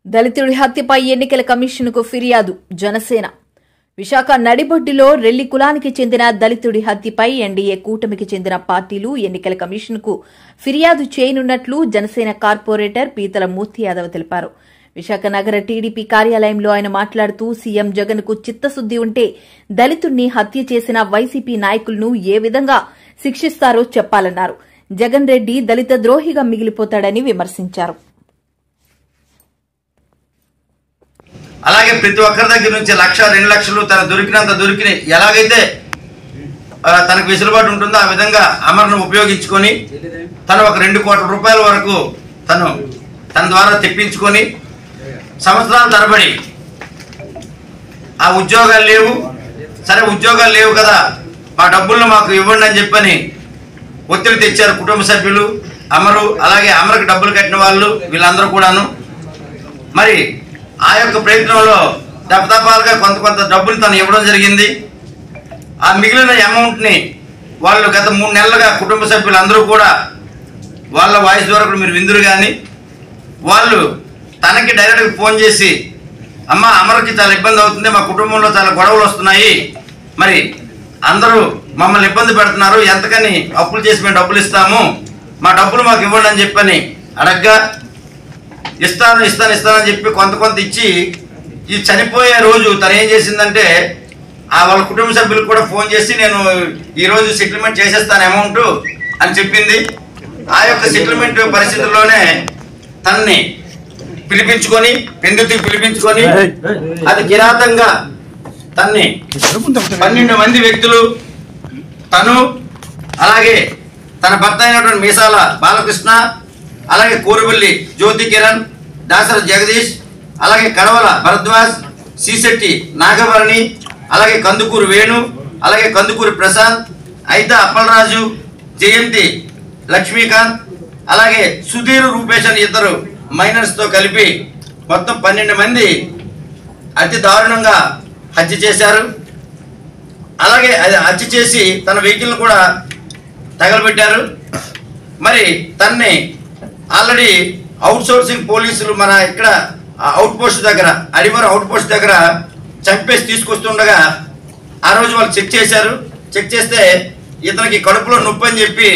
దళితుడి హత్యపై ఎన్నికల కమిషన్కు ఫిర్యాదు జనసేన. విశాఖ నడిబొడ్డులో రెల్లి కులానికి చెందిన దళితుడి హత్యపై ఎన్డీఏ కూటమికి చెందిన పార్టీలు ఎన్నికల కమిషన్కు ఫిర్యాదు చేయనున్నట్లు జనసేన కార్పొరేటర్ పీతల మూర్తి యాదవ్ తెలిపారు. విశాఖ నగర టీడీపీ కార్యాలయంలో ఆయన మాట్లాడుతూ సీఎం జగన్ కు చిత్తశుద్ది ఉంటే దళితుడిని హత్య చేసిన వైసీపీ నాయకులను ఏ విధంగా శిక్షిస్తారో చెప్పాలన్నారు. జగన్ రెడ్డి దళిత ద్రోహిగా మిగిలిపోతాడని విమర్శించారు. అలాగే ప్రతి ఒక్కరి దగ్గర నుంచి 1,00,000, 2,00,000 తన దొరికినంత దొరికి ఎలాగైతే తనకు వెసులుబాటు ఉంటుందో ఆ విధంగా అమరును ఉపయోగించుకొని తను ఒక 2 కోట్ల రూపాయల వరకు తన ద్వారా తెప్పించుకొని సంవత్సరాల తరబడి ఆ ఉద్యోగాలు లేవు, సరే ఉద్యోగాలు లేవు కదా మా డబ్బులను మాకు ఇవ్వండి అని చెప్పని ఒత్తిడి తెచ్చారు కుటుంబ సభ్యులు, అమరు, అలాగే అమరుకి డబ్బులు కట్టిన వాళ్ళు వీళ్ళందరూ కూడాను. మరి ఆ యొక్క ప్రయత్నంలో దపదపాలుగా కొంత డబ్బులు తను ఇవ్వడం జరిగింది. ఆ మిగిలిన అమౌంట్ని వాళ్ళు గత 3 నెలలుగా కుటుంబ సభ్యులు అందరూ కూడా వాళ్ళ వాయిస్ ద్వారా కూడా మీరు విందురు కానీ వాళ్ళు తనకి డైరెక్ట్గా ఫోన్ చేసి అమ్మ అమరుకి చాలా ఇబ్బంది అవుతుంది, మా కుటుంబంలో చాలా గొడవలు వస్తున్నాయి, మరి అందరూ మమ్మల్ని ఇబ్బంది పెడుతున్నారు, ఎంతకని అప్పులు చేసి మేము డబ్బులు ఇస్తాము, మా డబ్బులు మాకు ఇవ్వండి అని చెప్పని అడగ్గా ఇస్తాను అని చెప్పి కొంత ఇచ్చి ఈ చనిపోయే రోజు తను ఏం చేసిందంటే వాళ్ళ కుటుంబ సభ్యులకు కూడా ఫోన్ చేసి నేను ఈరోజు సెటిల్మెంట్ చేసేస్తాను అమౌంట్ అని చెప్పింది. ఆ యొక్క సెటిల్మెంట్ పరిస్థితుల్లోనే తనని పిలిపించుకొని పిలిపించుకొని అది కిరాతంగా తన్ని 12 మంది వ్యక్తులు తను అలాగే తన భర్త అయినటువంటి మీసాల బాలకృష్ణ, అలాగే కోరుబల్లి జ్యోతి కిరణ్, దాసర జగదీష్, అలాగే కడవల భరద్వాజ్, సీశెట్టి నాగభరణి, అలాగే కందుకూరు వేణు, అలాగే కందుకూరు ప్రశాంత్, అయితా అప్పలరాజు, జయంతి లక్ష్మీకాంత్, అలాగే సుధీర్ రూపేష్ అని 2 మైనర్స్తో కలిపి మొత్తం 12 మంది అతి దారుణంగా హత్య చేశారు. అలాగే అది హత్య చేసి తన వెహికల్ని కూడా తగలబెట్టారు. మరి తన్ని ఆల్రెడీ అవుట్ సోర్సింగ్ పోలీసులు మన ఇక్కడ అవుట్ పోస్ట్ దగ్గర అడిమర అవుట్ పోస్ట్ దగ్గర చంపేసి తీసుకొస్తుండగా ఆ రోజు వాళ్ళు చెక్ చేశారు. చెక్ చేస్తే ఇతనికి కడుపులో నొప్పి అని చెప్పి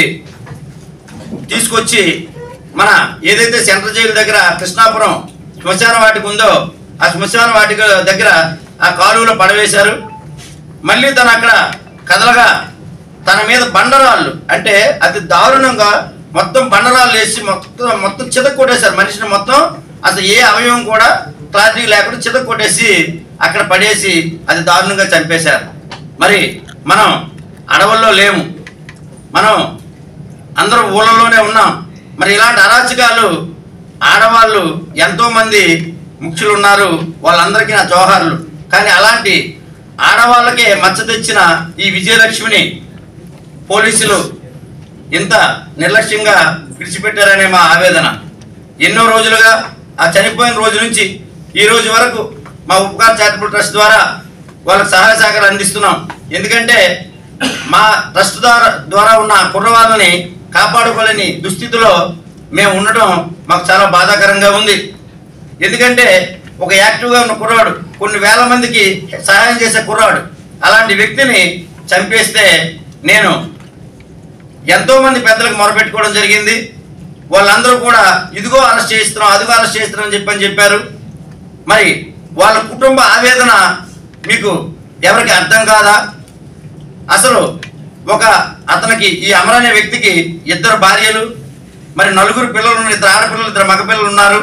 తీసుకొచ్చి మన ఏదైతే సెంట్రల్ జైలు దగ్గర కృష్ణాపురం శ్మశాన వాటిక ఉందో ఆ శ్మశాన వాటిక దగ్గర ఆ కాలువలో పడవేశారు. మళ్ళీ తను అక్కడ కదలగా తన మీద బండరాళ్ళు అంటే అతి దారుణంగా మొత్తం బండరాళ్ళు వేసి మొత్తం చితక కొట్టేశారు. మనిషిని మొత్తం అసలు ఏ అవయవం కూడా క్లారిటీ లేకుండా చితక కొట్టేసి అక్కడ పడేసి అది దారుణంగా చంపేశారు. మరి మనం అడవుల్లో లేము, మనం అందరం ఊళ్ళలోనే ఉన్నాం. మరి ఇలాంటి అరాచకాలు ఆడవాళ్ళు ఎంతోమంది ముఖ్యులు ఉన్నారు, వాళ్ళందరికీ నా జోహార్లు. కానీ అలాంటి ఆడవాళ్ళకే మచ్చ తెచ్చిన ఈ విజయలక్ష్మిని పోలీసులు ఇంత నిర్లక్ష్యంగా విడిచిపెట్టారనే మా ఆవేదన. ఎన్నో రోజులుగా ఆ చనిపోయిన రోజు నుంచి ఈ రోజు వరకు మా ఉపకార్ చారిటబుల్ ట్రస్ట్ ద్వారా వాళ్ళకి సహాయ సహకారాలు అందిస్తున్నాం. ఎందుకంటే మా ట్రస్ట్ ద్వారా ఉన్న కుర్రవాళ్ళని కాపాడుకోలేని దుస్థితిలో మేము ఉండటం మాకు చాలా బాధాకరంగా ఉంది. ఎందుకంటే ఒక యాక్టివ్గా ఉన్న కుర్రాడు, కొన్ని వేల మందికి సహాయం చేసే కుర్రాడు, అలాంటి వ్యక్తిని చంపేస్తే నేను ఎంతోమంది పెద్దలకు మొరపెట్టుకోవడం జరిగింది. వాళ్ళందరూ కూడా ఇదిగో అరెస్ట్ చేయిస్తున్నాం, అదిగో అరెస్ట్ చేయిస్తున్నాం అని చెప్పారు. మరి వాళ్ళ కుటుంబ ఆవేదన మీకు ఎవరికి అర్థం కాదా? అసలు అతనికి ఈ అమర్ అనే వ్యక్తికి 2 భార్యలు, మరి 4 పిల్లలు ఉన్నారు, 2 ఆడపిల్లలు 2 మగపిల్లలు ఉన్నారు.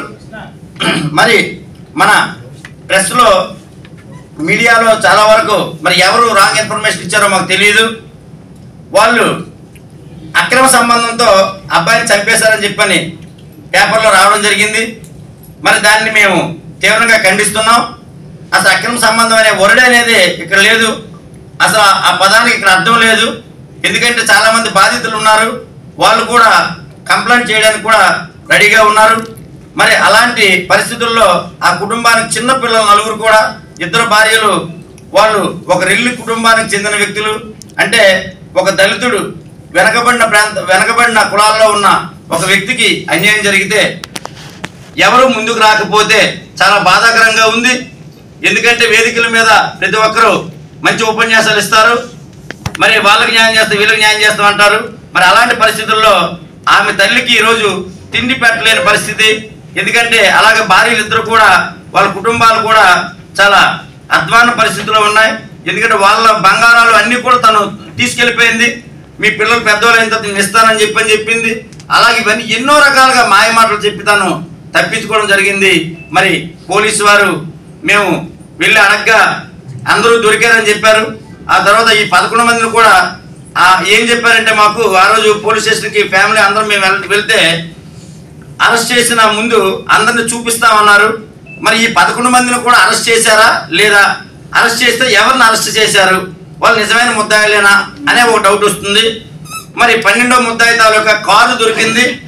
మరి మన ప్రెస్లో మీడియాలో చాలా వరకు మరి ఎవరు రాంగ్ ఇన్ఫర్మేషన్ ఇచ్చారో మాకు తెలియదు. వాళ్ళు అక్రమ సంబంధంతో అబ్బాయిని చంపేశారని చెప్పని పేపర్లో రావడం జరిగింది. మరి దాన్ని మేము తీవ్రంగా ఖండిస్తున్నాం. అసలు అక్రమ సంబంధం అనే వర్డ్ అనేది ఇక్కడ లేదు, అసలు ఆ పదానికి ఇక్కడ అర్థం లేదు. ఎందుకంటే చాలామంది బాధితులు ఉన్నారు, వాళ్ళు కూడా కంప్లైంట్ చేయడానికి కూడా రెడీగా ఉన్నారు. మరి అలాంటి పరిస్థితుల్లో ఆ కుటుంబానికి చిన్న పిల్లలు 4 కూడా 2 భార్యలు, వాళ్ళు ఒక రెల్లి కుటుంబానికి చెందిన వ్యక్తులు. అంటే ఒక దళితుడు వెనకబడిన కులాల్లో ఉన్న ఒక వ్యక్తికి అన్యాయం జరిగితే ఎవరు ముందుకు రాకపోతే చాలా బాధాకరంగా ఉంది. ఎందుకంటే వేదికల మీద ప్రతి ఒక్కరూ మంచి ఉపన్యాసాలు ఇస్తారు, మరి వాళ్ళకి న్యాయం చేస్తాం వీళ్ళకి న్యాయం చేస్తాం అంటారు. మరి అలాంటి పరిస్థితుల్లో ఆమె తల్లికి ఈరోజు తిండి పెట్టలేని పరిస్థితి. ఎందుకంటే అలాగే భార్యలు ఇద్దరు కూడా వాళ్ళ కుటుంబాలు కూడా చాలా అధ్వాన పరిస్థితుల్లో ఉన్నాయి. ఎందుకంటే వాళ్ళ బంగారాలు అన్నీ కూడా తను తీసుకెళ్ళిపోయింది. మీ పిల్లలు పెద్దవాళ్ళు అయిన తర్వాత నేను ఇస్తానని చెప్పింది. అలాగే ఇవన్నీ ఎన్నో రకాలుగా మాయ మాటలు చెప్పి తను తప్పించుకోవడం జరిగింది. మరి పోలీసు వారు మేము వెళ్ళి అడగ్గా అందరూ దొరికారని చెప్పారు. ఆ తర్వాత ఈ 11 మందిని కూడా ఏం చెప్పారంటే మాకు ఆ రోజు పోలీస్ స్టేషన్కి ఫ్యామిలీ అందరం మేము వెళ్తే అరెస్ట్ చేసిన ముందు అందరిని చూపిస్తామన్నారు. మరి ఈ 11 మందిని కూడా అరెస్ట్ చేశారా లేదా, అరెస్ట్ చేస్తే ఎవరిని అరెస్ట్ చేశారు, వాళ్ళు నిజమైన ముద్దాయిలేనా అనే ఒక డౌట్ వస్తుంది. మరి 12వ ముద్దాయి తాలూకా కారు దొరికింది.